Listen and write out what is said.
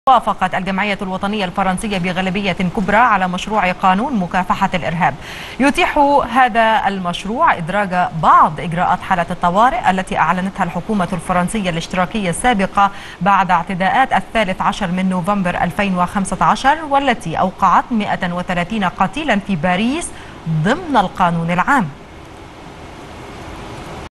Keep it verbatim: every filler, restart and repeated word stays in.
وافقت الجمعية الوطنية الفرنسية بغالبية كبرى على مشروع قانون مكافحة الإرهاب. يتيح هذا المشروع إدراج بعض إجراءات حالة الطوارئ التي أعلنتها الحكومة الفرنسية الاشتراكية السابقة بعد اعتداءات الثالث عشر من نوفمبر ألفين وخمسة عشر، والتي أوقعت مئة وثلاثين قتيلا في باريس ضمن القانون العام.